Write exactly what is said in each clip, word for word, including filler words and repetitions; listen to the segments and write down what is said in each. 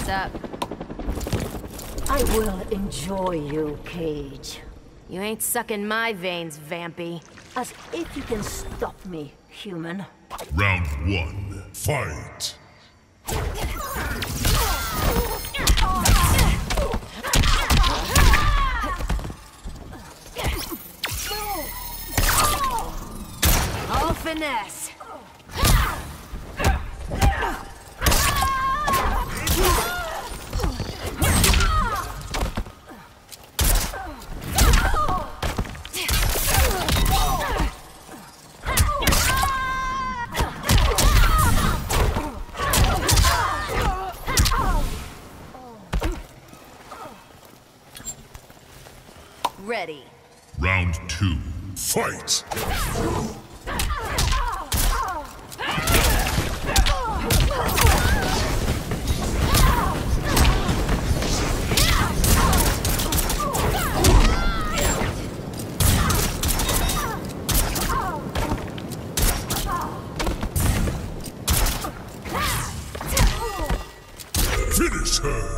What's up? I will enjoy you, Cage. You ain't sucking my veins, Vampy. As if you can stop me, human. Round one, fight! All finesse. Ready. Round two, fight! Finish her!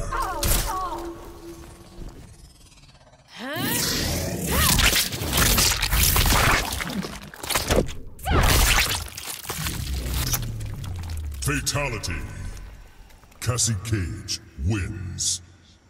Fatality. Cassie Cage wins.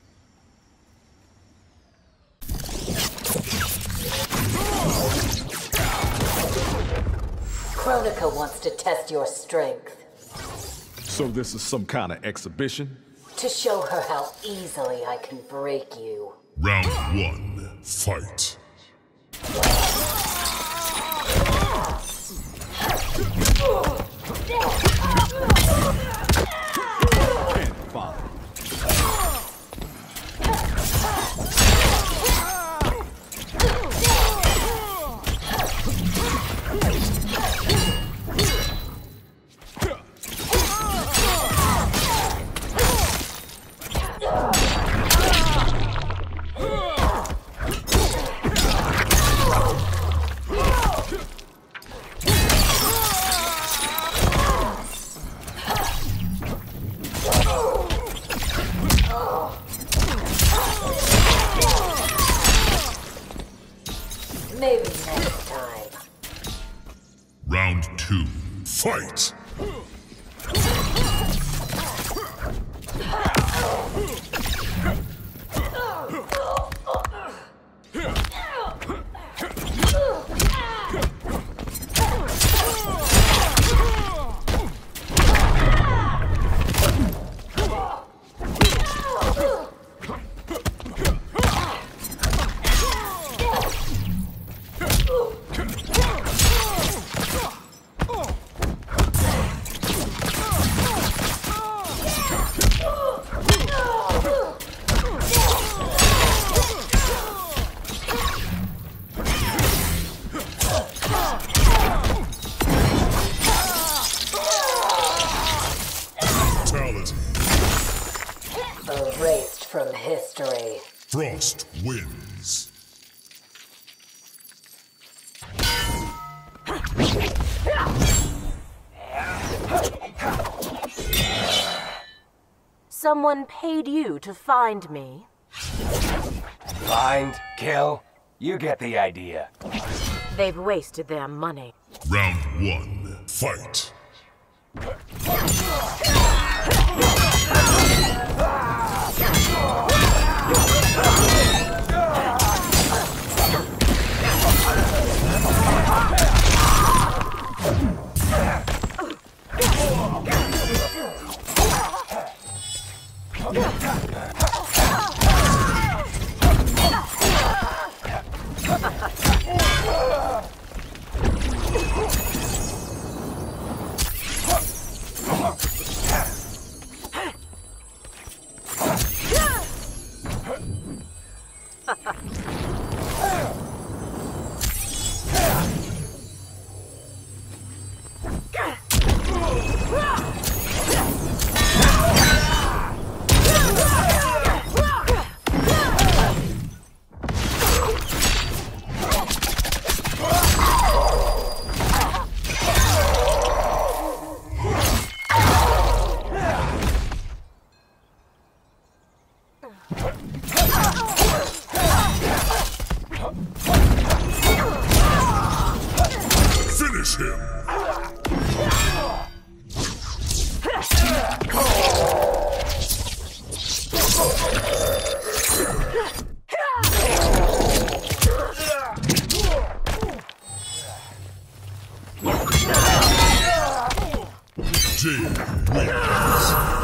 Kronika wants to test your strength. So this is some kind of exhibition? To show her how easily I can break you. Round one, fight. Can't follow. Maybe next time. Round two, fight! Erased from history. Frost wins. Someone paid you to find me? Find, kill, you get the idea. They've wasted their money. Round one, fight. him. Jade wins.